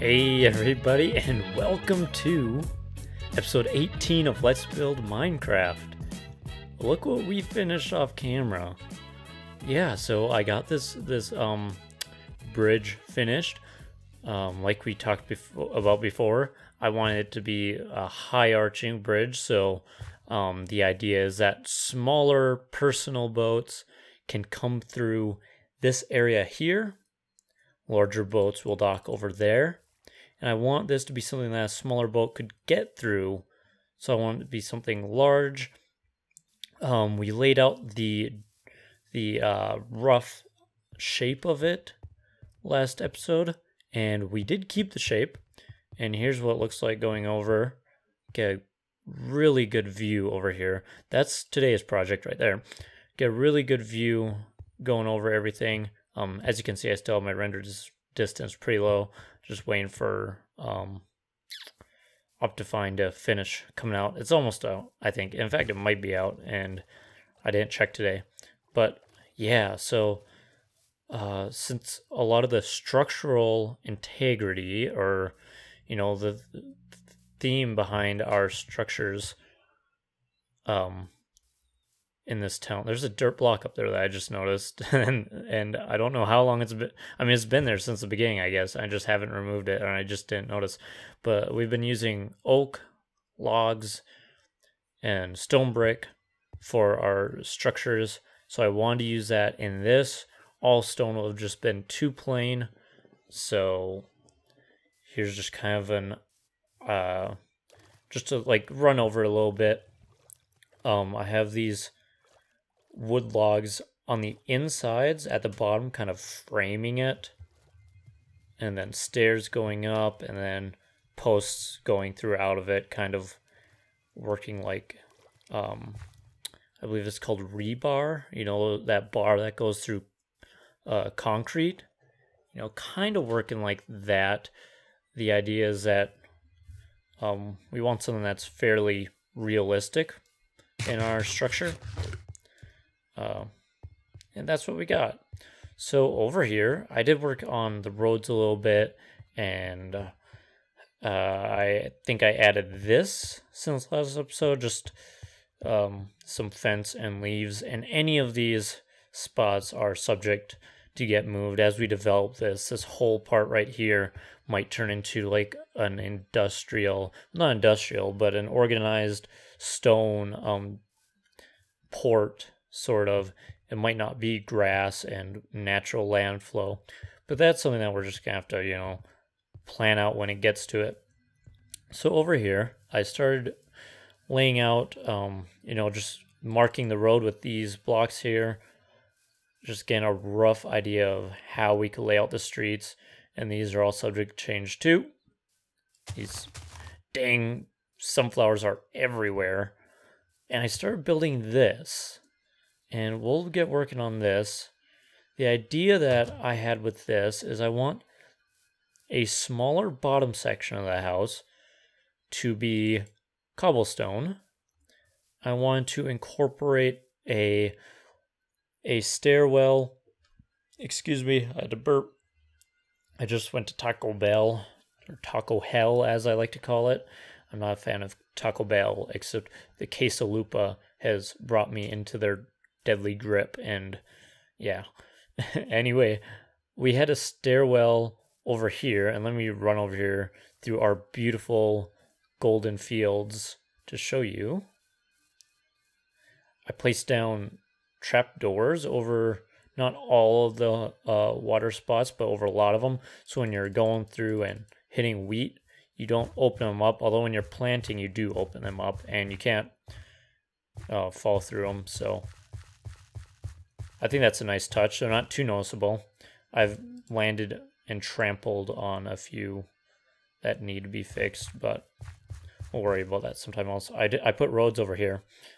Hey everybody, and welcome to episode 18 of Let's Build Minecraft. Look what we finished off camera. Yeah, so I got this bridge finished. Like we talked about before, I wanted it to be a high arching bridge, so the idea is that smaller personal boats can come through this area here. Larger boats will dock over there. And I want this to be something that a smaller boat could get through. So I want it to be something large. We laid out the rough shape of it last episode. And we did keep the shape. And here's what it looks like going over. Get a really good view over here. That's today's project right there. Get a really good view going over everything. As you can see, I still have my render distance pretty low. Just waiting for Optifine to finish coming out. It's almost out, I think. In fact, it might be out, and I didn't check today. But yeah, so since a lot of the structural integrity, or the theme behind our structures, in this town, there's a dirt block up there that I just noticed, and I don't know how long it's been. I mean, it's been there since the beginning, I guess. I just haven't removed it, and I just didn't notice. But we've been using oak, logs, and stone brick for our structures, so I wanted to use that in this. All stone would have just been too plain, so here's just kind of an just to like run over a little bit. I have these wood logs on the insides at the bottom, kind of framing it, and then stairs going up, and then posts going through out of it, kind of working like I believe it's called rebar, that bar that goes through concrete, kind of working like that. The idea is that we want something that's fairly realistic in our structure. And that's what we got. So over here, I did work on the roads a little bit, and I think I added this since last episode, just some fence and leaves, and any of these spots are subject to get moved as we develop this. This whole part right here might turn into like an not industrial, but an organized stone port, sort of. It might not be grass and natural land flow, but that's something that we're just gonna have to, plan out when it gets to it. So over here, I started laying out, just marking the road with these blocks here, just getting a rough idea of how we could lay out the streets, and these are all subject to change too. These dang sunflowers are everywhere. And I started building this, and we'll get working on this. The idea that I had with this is I want a smaller bottom section of the house to be cobblestone. I wanted to incorporate a stairwell. Excuse me, I had to burp. I just went to Taco Bell, or Taco Hell as I like to call it. I'm not a fan of Taco Bell, except the quesalupa has brought me into their deadly grip, and yeah. Anyway, we had a stairwell over here, and let me run over here through our beautiful golden fields to show you. I placed down trap doors over not all of the water spots, but over a lot of them, so when you're going through and hitting wheat, you don't open them up, although when you're planting, you do open them up, and you can't fall through them, so I think that's a nice touch. They're not too noticeable. I've landed and trampled on a few that need to be fixed, but we'll worry about that sometime else. I put roads over here.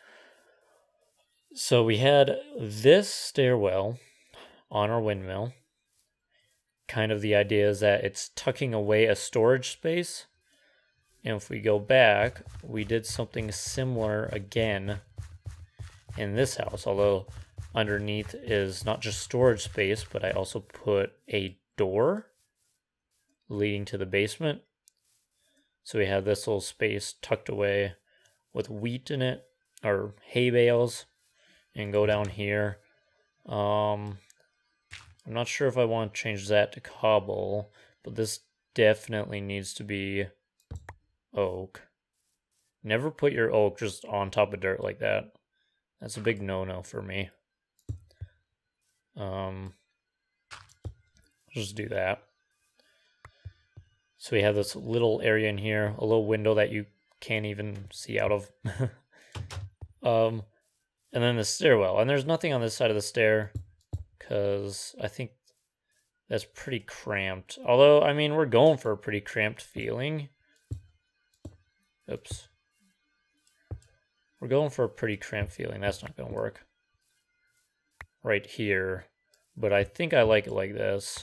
So we had this stairwell on our windmill. Kind of the idea is that it's tucking away a storage space. And if we go back, we did something similar again in this house, although underneath is not just storage space, but I also put a door leading to the basement. So we have this little space tucked away with wheat in it, or hay bales, and go down here. I'm not sure if I want to change that to cobble, but this definitely needs to be oak. Never put your oak just on top of dirt like that. That's a big no-no for me. Just do that. So we have this little area in here, a little window that you can't even see out of. And then the stairwell. And there's nothing on this side of the stair, because I think that's pretty cramped. Although, I mean, we're going for a pretty cramped feeling. Oops. We're going for a pretty cramped feeling. That's not going to work. Right here. But I think I like it like this.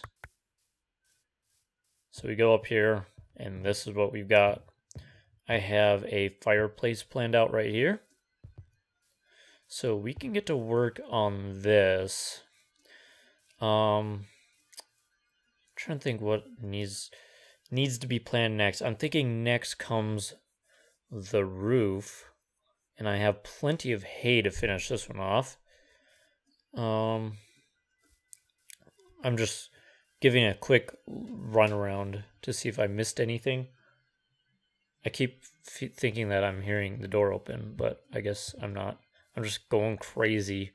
So we go up here, and this is what we've got. I have a fireplace planned out right here. So we can get to work on this. Trying to think what needs to be planned next. I'm thinking next comes the roof, and I have plenty of hay to finish this one off. I'm just giving a quick run around to see if I missed anything. I keep thinking that I'm hearing the door open, but I guess I'm not. I'm just going crazy.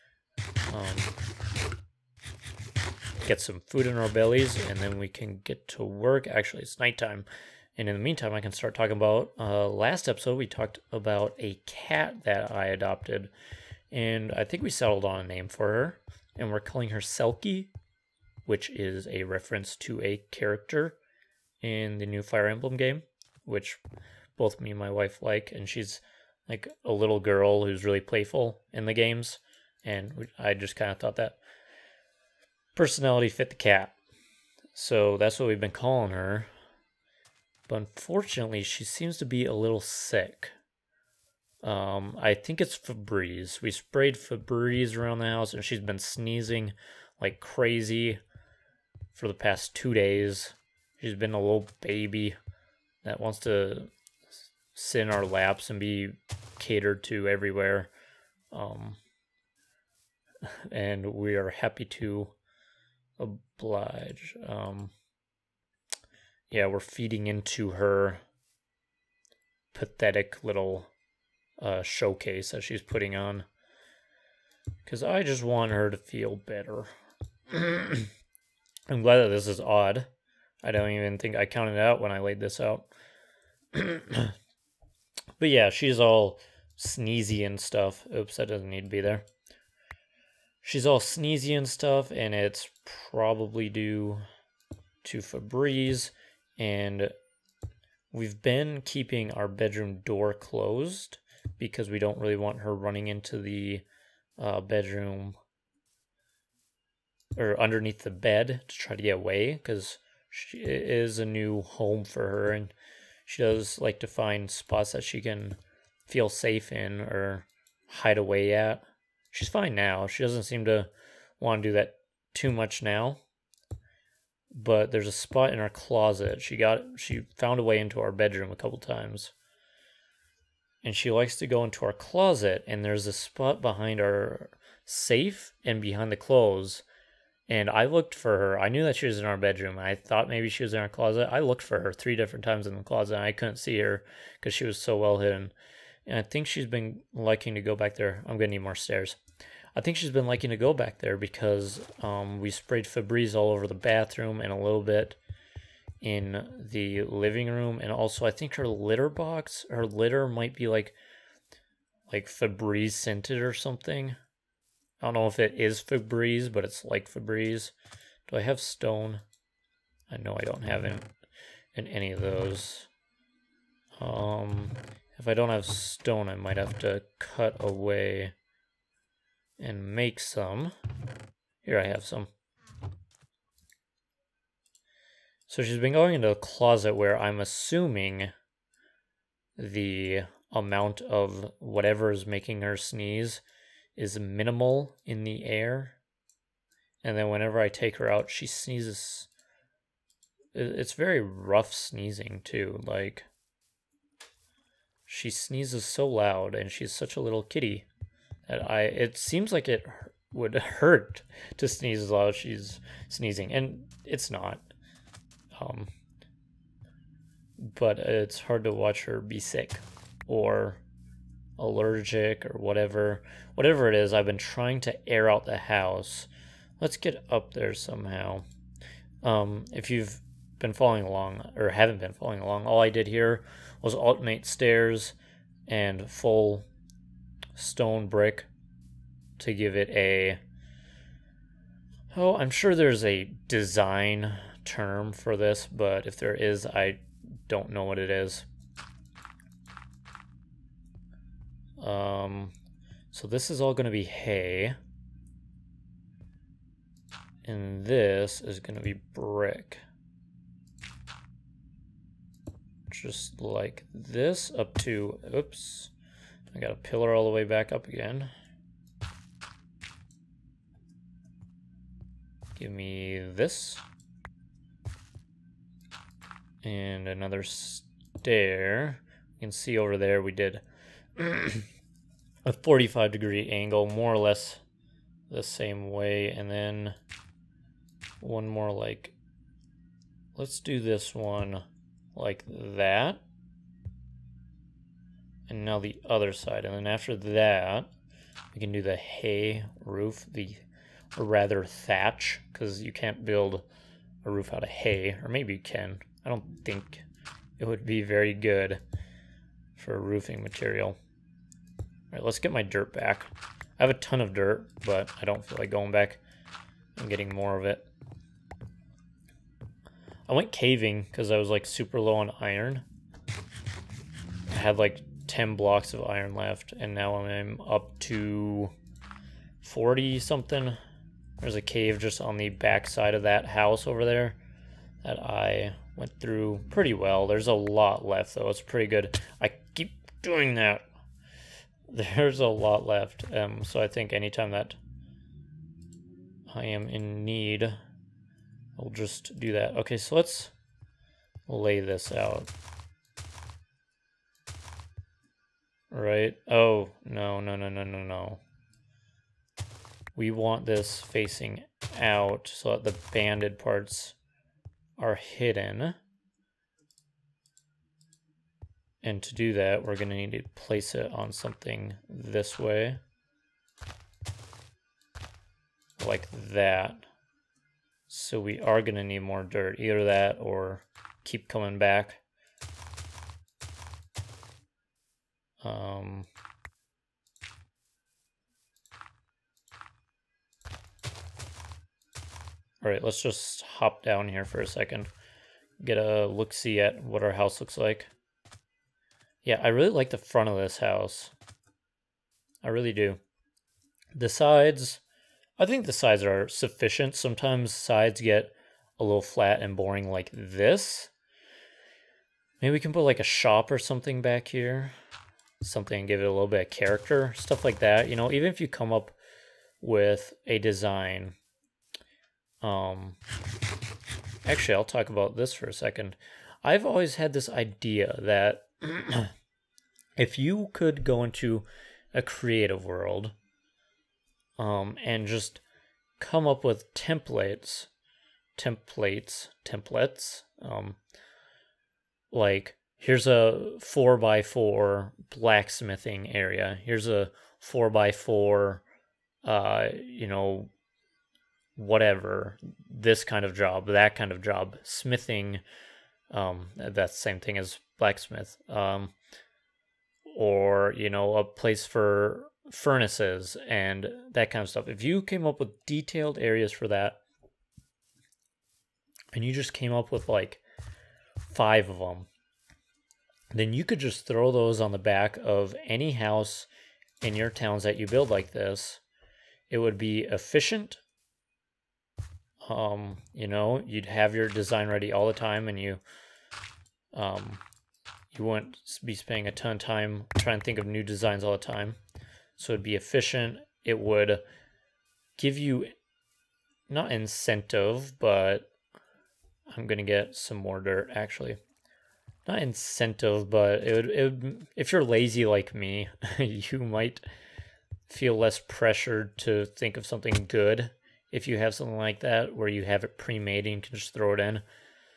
Get some food in our bellies, and then we can get to work. Actually, it's nighttime. And in the meantime, I can start talking about, last episode, we talked about a cat that I adopted. And I think we settled on a name for her. And we're calling her Selkie, which is a reference to a character in the new Fire Emblem game, which both me and my wife like. And she's like a little girl who's really playful in the games. And I just kind of thought that personality fit the cat. So that's what we've been calling her. But unfortunately, she seems to be a little sick. I think it's Febreze. We sprayed Febreze around the house, and she's been sneezing like crazy for the past 2 days. She's been a little baby that wants to sit in our laps and be catered to everywhere. And we are happy to oblige. Yeah, we're feeding into her pathetic little showcase that she's putting on, because I just want her to feel better. I'm glad that this is odd. I don't even think I counted it out when I laid this out. But yeah, she's all sneezy and stuff. Oops, that doesn't need to be there. She's all sneezy and stuff, and it's probably due to Febreze. And we've been keeping our bedroom door closed because we don't really want her running into the bedroom or underneath the bed to try to get away, because it is a new home for her, and she does like to find spots that she can feel safe in or hide away at. She's fine now. She doesn't seem to want to do that too much now. But there's a spot in our closet. She found a way into our bedroom a couple times. And she likes to go into our closet, and there's a spot behind our safe and behind the clothes. And I looked for her. I knew that she was in our bedroom. I thought maybe she was in our closet. I looked for her 3 different times in the closet, and I couldn't see her because she was so well hidden. And I think she's been liking to go back there. I'm going to need more stairs. I think she's been liking to go back there because we sprayed Febreze all over the bathroom and a little bit in the living room. And also, I think her litter might be like Febreze scented or something. I don't know if it is Febreze, but it's like Febreze. Do I have stone? I know I don't have in any of those. If I don't have stone, I might have to cut away and make some. Here, I have some. So she's been going into a closet where I'm assuming the amount of whatever is making her sneeze is minimal in the air. And then whenever I take her out, she sneezes it's very rough sneezing too. Like, she sneezes so loud, and she's such a little kitty that it seems like it would hurt to sneeze as loud as she's sneezing, and it's not. But it's hard to watch her be sick or allergic or whatever it is. I've been trying to air out the house. Let's get up there somehow. If you've been following along or haven't been following along, all I did here was alternate stairs and full stone brick to give it a, I'm sure there's a design term for this, but if there is, I don't know what it is. So this is all going to be hay, and this is going to be brick, just like this, up to, oops, I got a pillar all the way back up again. Give me this. And another stair. You can see over there we did a 45-degree angle, more or less the same way. And then one more, like, let's do this one like that. And now the other side. And then after that, we can do the hay roof, or rather thatch, because you can't build a roof out of hay, or maybe you can. I don't think it would be very good for a roofing material. All right, let's get my dirt back. I have a ton of dirt, but I don't feel like going back and getting more of it. I went caving because I was like super low on iron. I had like 10 blocks of iron left, and now I'm up to 40 something. There's a cave just on the back side of that house over there that I went through pretty well. There's a lot left, though. It's pretty good. I keep doing that. There's a lot left. So I think anytime that I am in need, I'll just do that. Okay, so let's lay this out. Right? Oh, no. We want this facing out so that the banded parts are hidden. And to do that, we're going to need to place it on something this way. Like that. So we are going to need more dirt. Either that or keep coming back. Alright, let's just hop down here for a second. Get a look-see at what our house looks like. Yeah, I really like the front of this house. I really do. The sides, I think the sides are sufficient. Sometimes sides get a little flat and boring like this. Maybe we can put like a shop or something back here. Something, give it a little bit of character. Stuff like that. You know, even if you come up with a design. Actually, I'll talk about this for a second. I've always had this idea that if you could go into a creative world and just come up with templates, like here's a 4x4 blacksmithing area, here's a 4x4 you know, whatever, this kind of job, that kind of job, smithing, that's the same thing as blacksmith, or, you know, a place for furnaces and that kind of stuff. If you came up with detailed areas for that, and you just came up with like 5 of them, then you could just throw those on the back of any house in your towns that you build like this. It would be efficient. You know, you'd have your design ready all the time, and you wouldn't be spending a ton of time trying to think of new designs all the time. So it'd be efficient. It would give you not incentive, but I'm gonna get some more dirt, actually. Not incentive, but it would, if you're lazy like me, you might feel less pressured to think of something good if you have something like that where you have it pre-made and you can just throw it in.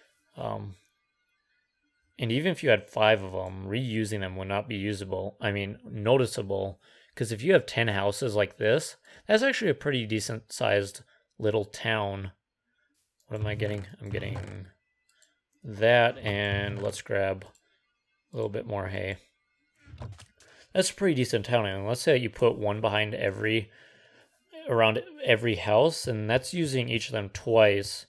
And even if you had 5 of them, reusing them would not be usable. I mean, noticeable. Because if you have 10 houses like this, that's actually a pretty decent sized little town. What am I getting? I'm getting that, and let's grab a little bit more hay. That's a pretty decent town, and let's say you put one behind around every house, and that's using each of them twice.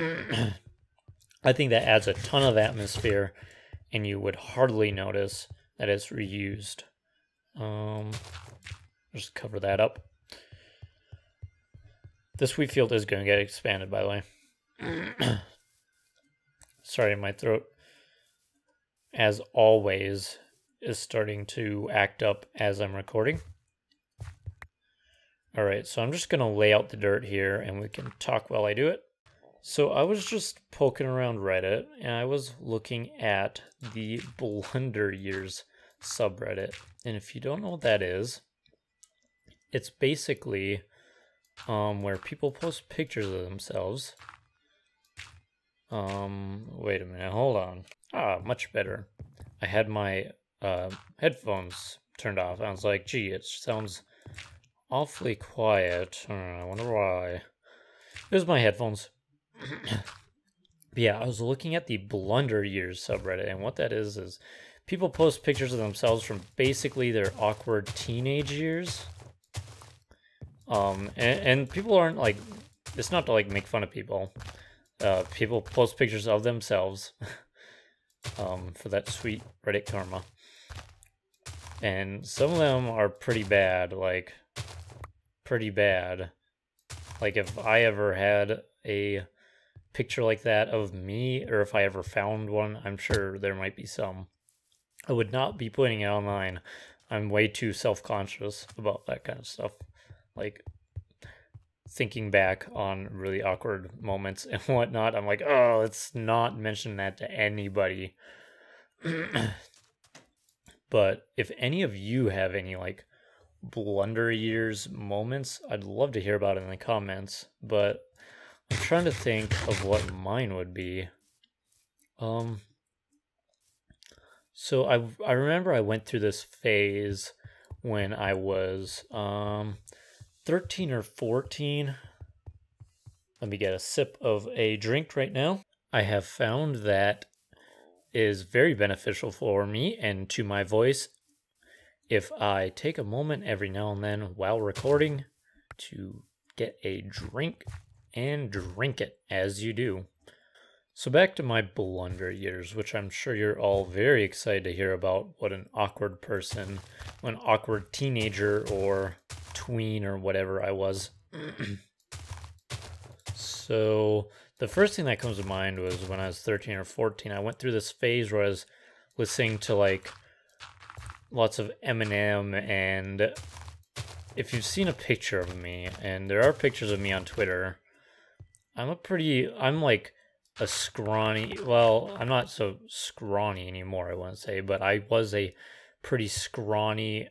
I think that adds a ton of atmosphere, and you would hardly notice that it's reused. Just cover that up. This wheat field is going to get expanded, by the way. Sorry, my throat, as always, is starting to act up as I'm recording. Alright, so I'm just going to lay out the dirt here, and we can talk while I do it. So I was just poking around Reddit, and I was looking at the Blunder Years subreddit. And if you don't know what that is, it's basically where people post pictures of themselves. Wait a minute, hold on. Ah, much better. I had my headphones turned off. I was like, gee, it sounds awfully quiet. I wonder why. It was my headphones. Yeah, I was looking at the Blunder Years subreddit, and what that is people post pictures of themselves from basically their awkward teenage years. And people aren't like, it's not to like make fun of people. People post pictures of themselves for that sweet Reddit karma. And some of them are pretty bad, like, pretty bad. Like, if I ever had a picture like that of me, or if I ever found one, I'm sure there might be some. I would not be putting it online. I'm way too self-conscious about that kind of stuff. Like, thinking back on really awkward moments and whatnot, I'm like, oh, let's not mention that to anybody. But if any of you have any, like, Blunder Years moments, I'd love to hear about it in the comments. But I'm trying to think of what mine would be. So I remember I went through this phase when I was 13 or 14. Let me get a sip of a drink right now. I have found that is very beneficial for me and to my voice if I take a moment every now and then while recording to get a drink and drink it as you do. So back to my Blunder Years, which I'm sure you're all very excited to hear about. What an awkward person, an awkward teenager or tween or whatever I was. So the first thing that comes to mind was when I was 13 or 14, I went through this phase where I was listening to like lots of Eminem, and if you've seen a picture of me, and there are pictures of me on Twitter, I'm like a scrawny, well, I'm not so scrawny anymore, I wouldn't say, but I was a pretty scrawny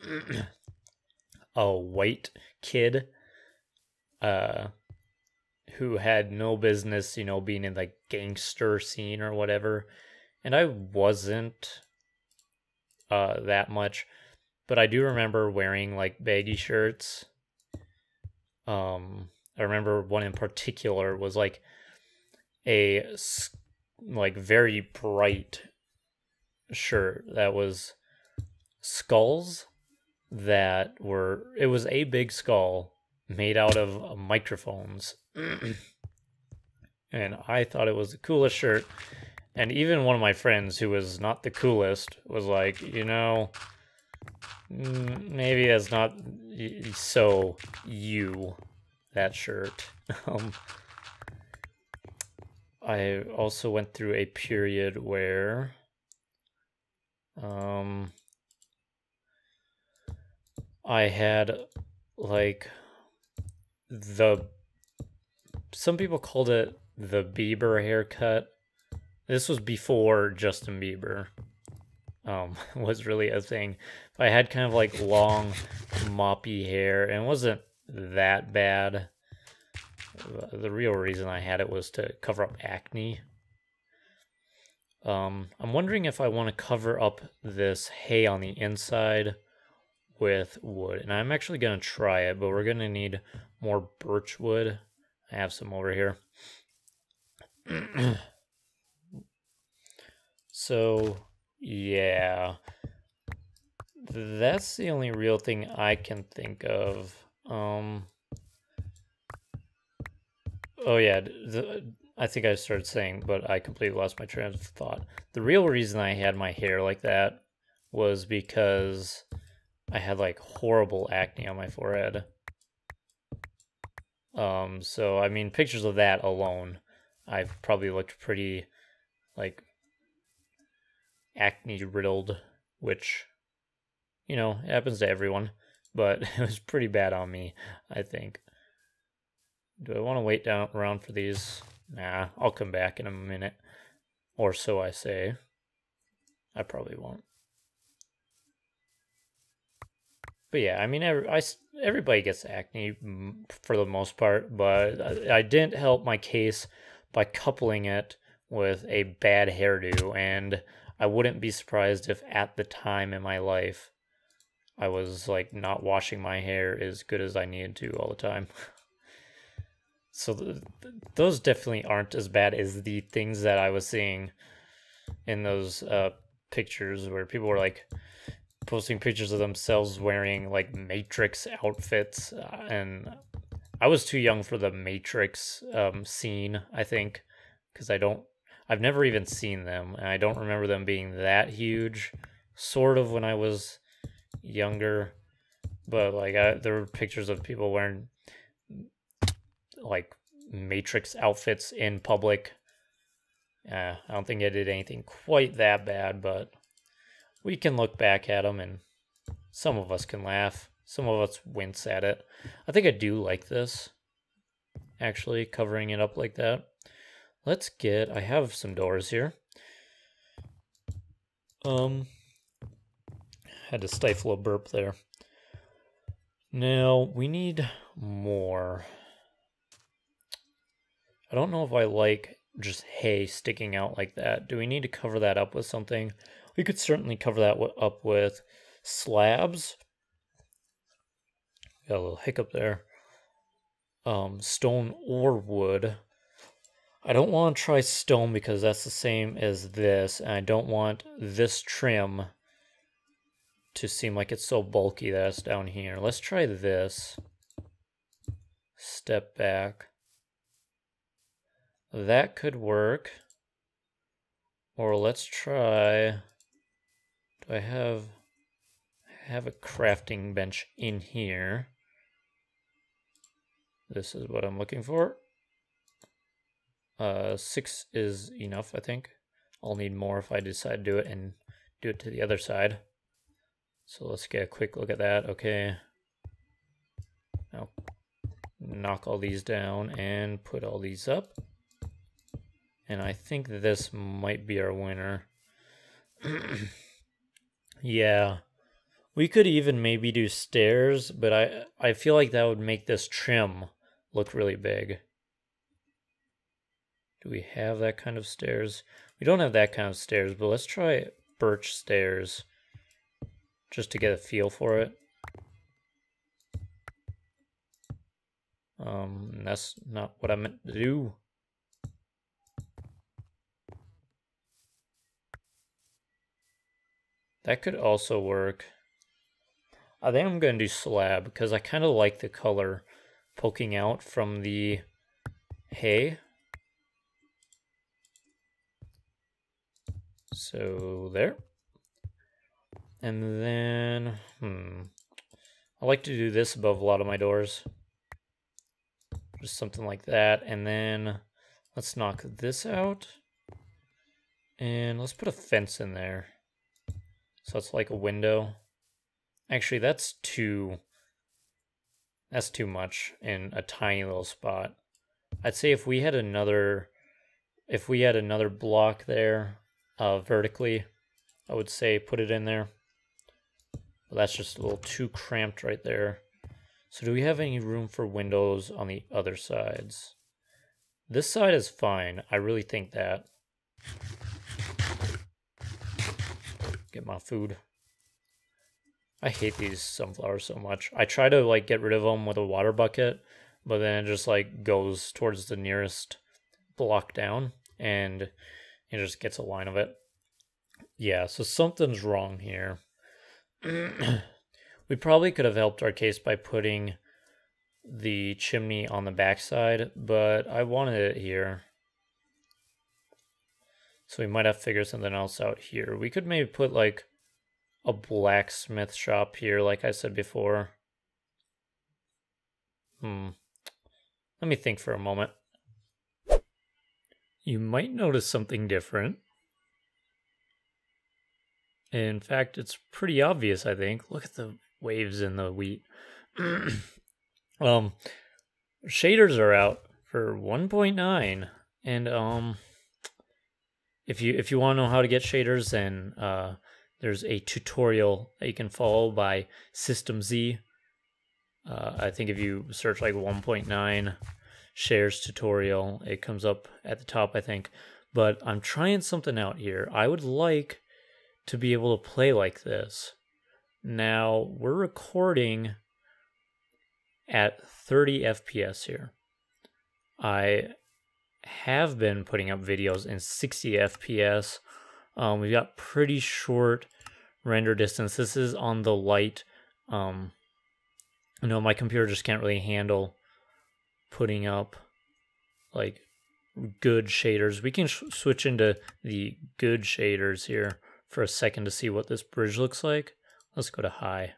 a white kid who had no business, being in like gangster scene or whatever. And I wasn't that much, but I do remember wearing like baggy shirts. I remember one in particular was like a like very bright shirt that was skulls that were, it was a big skull made out of microphones. And I thought it was the coolest shirt. And even one of my friends who was not the coolest was like, maybe that's not so you, that shirt. I also went through a period where I had like some people called it the Bieber haircut. This was before Justin Bieber was really a thing. I had kind of like long, moppy hair, and it wasn't that bad. The real reason I had it was to cover up acne. I'm wondering if I want to cover up this hay on the inside with wood. And I'm actually going to try it, but we're going to need more birch wood. I have some over here. So, yeah. That's the only real thing I can think of. Oh yeah, I think I started saying, but I completely lost my train of thought. The real reason I had my hair like that was because I had like horrible acne on my forehead. So I mean, pictures of that alone, I've probably looked pretty like acne riddled, which, you know, it happens to everyone, but it was pretty bad on me, I think. Do I want to wait around for these? Nah, I'll come back in a minute. Or so I say. I probably won't. But yeah, I mean, everybody gets acne for the most part, but I didn't help my case by coupling it with a bad hairdo, and I wouldn't be surprised if at the time in my life I was like not washing my hair as good as I needed to all the time. So those definitely aren't as bad as the things that I was seeing in those pictures where people were like posting pictures of themselves wearing like Matrix outfits, and I was too young for the Matrix scene, I think, because I've never even seen them, and I don't remember them being that huge. Sort of when I was younger, but like there were pictures of people wearing like Matrix outfits in public. I don't think I did anything quite that bad, but we can look back at them and some of us can laugh. Some of us wince at it. I think I do like this, actually, covering it up like that. I have some doors here. Had to stifle a burp there. Now, we need more. I don't know if I like just hay sticking out like that. Do we need to cover that up with something? We could certainly cover that up with slabs. Got a little hiccup there. Stone or wood. I don't want to try stone because that's the same as this, and I don't want this trim to seem like it's so bulky that it's down here. Let's try this. Step back. That could work. Or let's try... Do I have a crafting bench in here? This is what I'm looking for. 6 is enough, I think. I'll need more if I decide to do it and do it to the other side. So let's get a quick look at that. Okay. Now knock all these down and put all these up. And I think this might be our winner. Yeah. We could even maybe do stairs, but I feel like that would make this trim look really big. Do we have that kind of stairs? We don't have that kind of stairs, but let's try birch stairs just to get a feel for it. That's not what I meant to do. That could also work. I think I'm going to do slab because I kind of like the color poking out from the hay. So there. And then, I like to do this above a lot of my doors. Just something like that. And then let's knock this out. And let's put a fence in there. So it's like a window. Actually, that's too much in a tiny little spot. I'd say if we had another block there vertically, I would say put it in there. But that's just a little too cramped right there. So do we have any room for windows on the other sides? This side is fine. I really think that. Get my food. I hate these sunflowers so much. I try to like get rid of them with a water bucket, but then it just like goes towards the nearest block down and it just gets a line of it. Yeah, so something's wrong here. We probably could have helped our case by putting the chimney on the backside, but I wanted it here. So we might have to figure something else out here. We could maybe put like a blacksmith shop here, like I said before. Let me think for a moment. You might notice something different. In fact, it's pretty obvious, I think. Look at the waves in the wheat. Shaders are out for 1.9, and if you want to know how to get shaders, then there's a tutorial that you can follow by System Z. I think if you search like 1.9 shares tutorial, it comes up at the top, I think. But I'm trying something out here. I would like to be able to play like this. Now, we're recording at 30 FPS here. I have been putting up videos in 60 FPS. We've got pretty short render distance. This is on the light. My computer just can't really handle putting up like good shaders. We can switch into the good shaders here for a second to see what this bridge looks like. Let's go to high.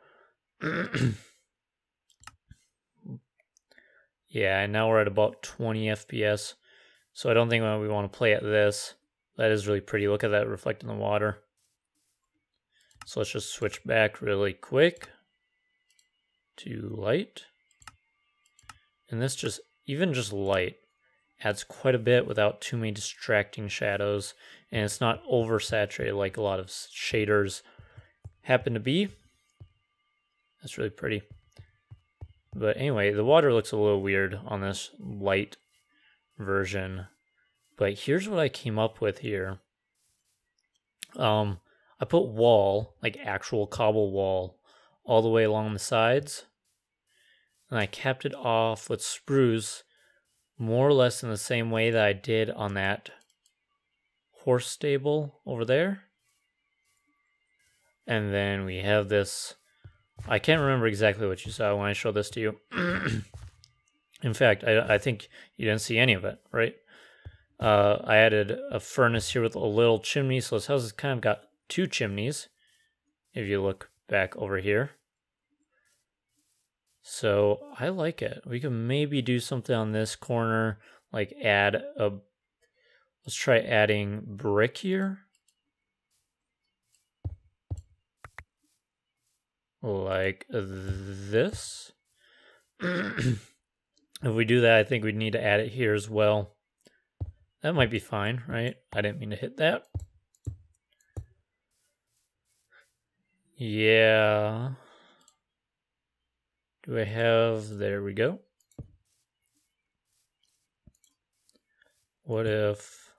Yeah, and now we're at about 20 FPS. So I don't think we want to play at this. That is really pretty. Look at that reflecting the water. So let's just switch back really quick to light. And this just, even just light, adds quite a bit without too many distracting shadows. And it's not oversaturated like a lot of shaders happen to be. That's really pretty. But anyway, the water looks a little weird on this light version. But here's what I came up with here. I put wall, like actual cobble wall, all the way along the sides. And I capped it off with spruce, more or less in the same way that I did on that horse stable over there. And then we have this, I can't remember exactly what you saw when I showed this to you. In fact, I think you didn't see any of it, right? I added a furnace here with a little chimney, so this house has kind of got two chimneys, if you look back over here. So I like it. We can maybe do something on this corner, like let's try adding brick here. Like this. If we do that, I think we'd need to add it here as well. That might be fine, right? I didn't mean to hit that. Yeah. Do I have... There we go. What if...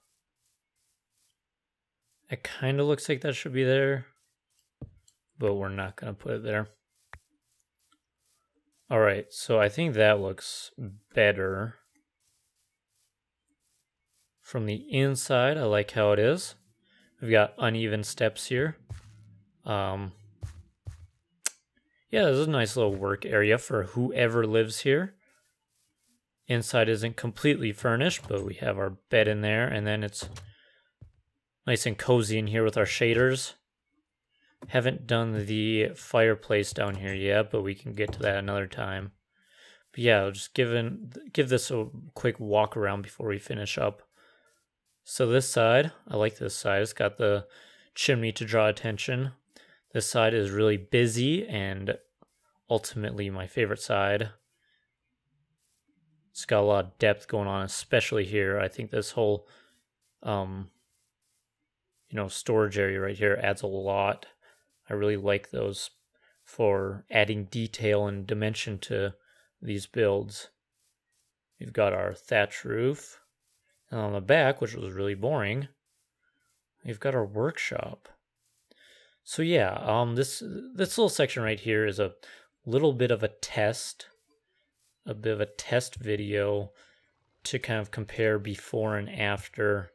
It kind of looks like that should be there, but we're not going to put it there. All right, so I think that looks better. From the inside, I like how it is. We've got uneven steps here. Yeah, this is a nice little work area for whoever lives here. Inside isn't completely furnished, but we have our bed in there, and then it's nice and cozy in here with our shaders. Haven't done the fireplace down here yet, but we can get to that another time. But yeah, I'll just give this a quick walk around before we finish up. So this side, I like this side. It's got the chimney to draw attention. This side is really busy and ultimately my favorite side. It's got a lot of depth going on, especially here. I think this whole, storage area right here adds a lot. I really like those for adding detail and dimension to these builds. We've got our thatch roof. And on the back, which was really boring, we've got our workshop. So yeah, this little section right here is a little bit of a test video to kind of compare before and after,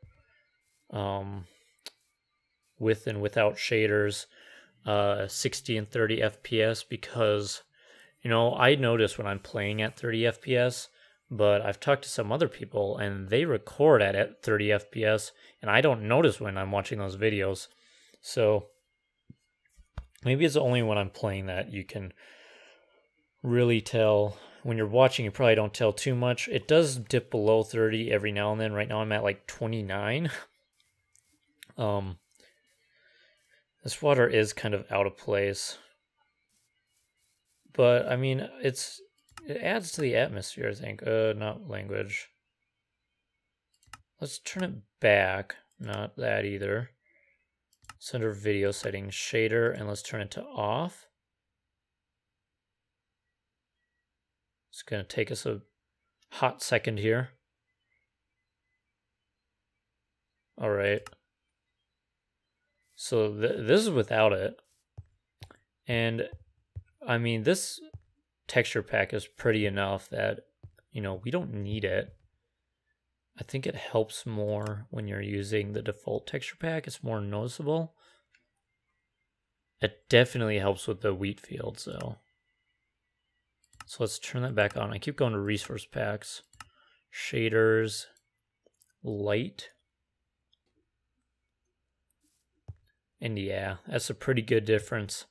with and without shaders, 60 and 30 FPS, because I notice when I'm playing at 30 FPS, but I've talked to some other people and they record at 30 FPS, and I don't notice when I'm watching those videos. So maybe it's only when I'm playing that you can really tell. When you're watching, you probably don't tell too much. It does dip below 30 every now and then. Right now I'm at like 29. This water is kind of out of place. But, I mean, it adds to the atmosphere, I think. Not language. Let's turn it back. Not that either. It's under video settings, shader, and let's turn it to off. It's going to take us a hot second here. All right. So this is without it. And I mean, this texture pack is pretty enough that, we don't need it. I think it helps more when you're using the default texture pack. It's more noticeable. It definitely helps with the wheat fields, though. So let's turn that back on. I keep going to resource packs, shaders, light. And yeah, that's a pretty good difference.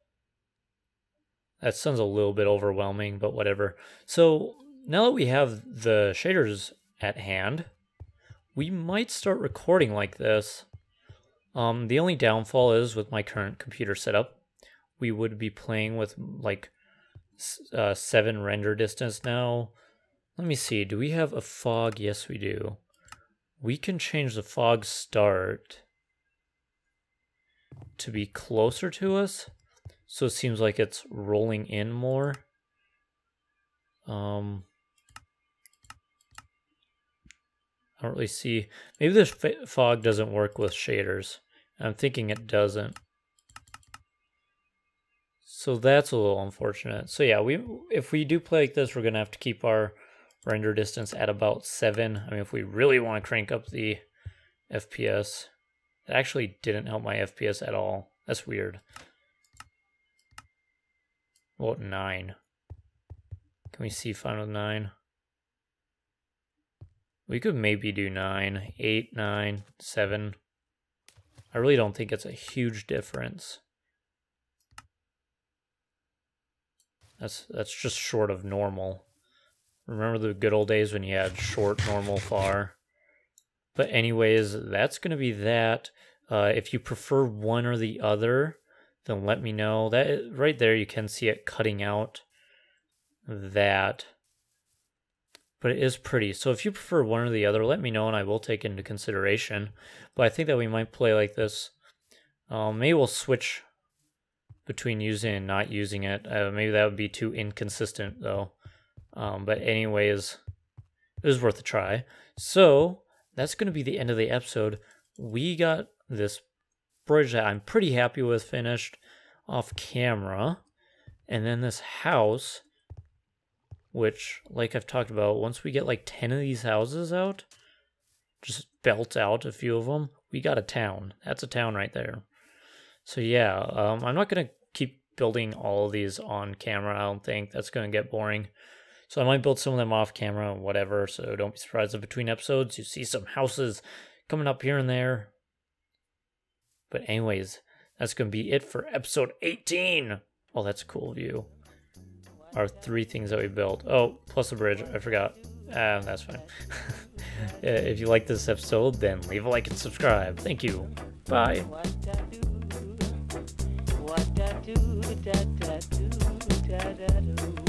That sounds a little bit overwhelming, but whatever. So now that we have the shaders at hand, we might start recording like this. The only downfall is with my current computer setup, we would be playing with like 7 render distance now. Let me see, do we have a fog? Yes, we do. We can change the fog start to be closer to us, so it seems like it's rolling in more. I don't really see. Maybe this fog doesn't work with shaders. I'm thinking it doesn't. So that's a little unfortunate. So yeah, if we do play like this, we're gonna have to keep our render distance at about 7. I mean, if we really want to crank up the FPS, it actually didn't help my FPS at all. That's weird. What, 9? Can we see fine with 9? We could maybe do 9, 8, 9, 7. I really don't think it's a huge difference. That's just short of normal. Remember the good old days when you had short, normal, far? But anyways, that's going to be that. If you prefer one or the other, then let me know. That right there, you can see it cutting out that. But it is pretty. So if you prefer one or the other, let me know and I will take into consideration. But I think that we might play like this. Maybe we'll switch between using and not using it. Maybe that would be too inconsistent though. But anyways, it was worth a try. So that's going to be the end of the episode. We got this bridge that I'm pretty happy with finished off camera. And then this house, which, like I've talked about, once we get like 10 of these houses out, just belt out a few of them, we got a town. That's a town right there. So yeah, I'm not going to keep building all of these on camera. I don't think that's going to get boring. So I might build some of them off camera and whatever. So don't be surprised if between episodes you see some houses coming up here and there. But anyways, that's going to be it for episode 18. Oh, that's a cool view. Our 3 things that we built. Oh, plus a bridge. I forgot. That's fine. If you like this episode, then leave a like and subscribe. Thank you. Bye. What